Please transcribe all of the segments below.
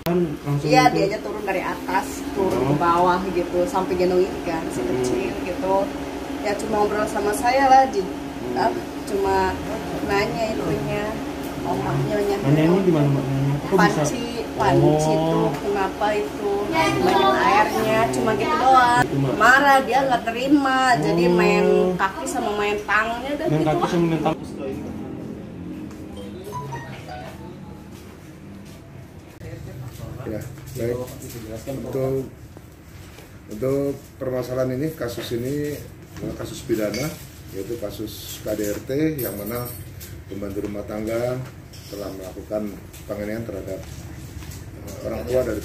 Iya, dianya turun dari atas, turun ke bawah gitu, sampai gendong ikan si kecil gitu. Ya cuma ngobrol sama saya lah, cuma nanya itunya, omaknya Nanya ini gimana Mbak? Panci tuh kenapa itu mainin airnya, cuma gitu doang. Marah, dia nggak terima, jadi main kaki sama main tangannya dan Main gitu kaki lah. sama main tangan. Ya, baik. Untuk permasalahan ini, kasus ini adalah kasus pidana, yaitu kasus KDRT yang mana pembantu rumah tangga telah melakukan penganiayaan terhadap orang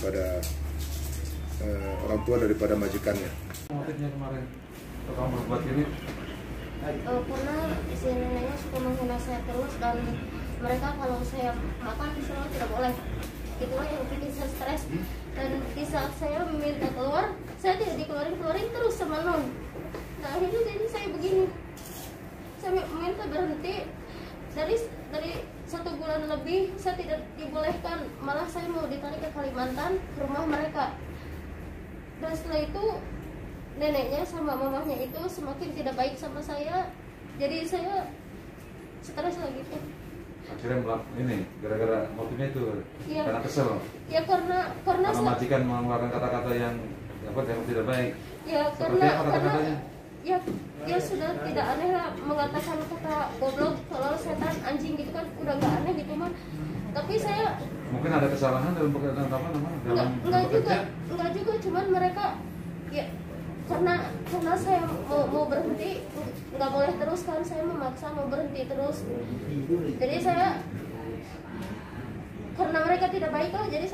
tua daripada majikannya. Motifnya kemarin kamu berbuat ini? Karena si neneknya suka menghina saya terus, dan mereka kalau saya makan selalu tidak boleh. Itulah yang bikin saya stres. Dan di saat saya meminta keluar, saya tidak dikeluarin terus sama non. Nah akhirnya jadi saya begini, saya meminta berhenti. Dari 1 bulan lebih saya tidak dibolehkan, malah saya mau ditarik ke Kalimantan, ke rumah mereka. Dan setelah itu neneknya sama mamahnya itu semakin tidak baik sama saya, jadi saya stres lagi tuh. Akhirnya ini gara-gara motifnya itu Ya, karena kesel. ya karena majikan mengeluarkan kata-kata yang tidak baik. Ya Seperti karena apa kata-katanya? ya sudah tidak aneh lah mengatakan kata goblok, tolol, setan, anjing gitu kan udah nggak aneh gitu mah. Tapi saya Mungkin ada kesalahan dalam pekerjaan apa namanya? enggak juga, cuman mereka ya karena saya mau berhenti, nggak boleh terus kan, saya memaksa mau berhenti terus. Jadi saya karena mereka tidak baik lah, jadi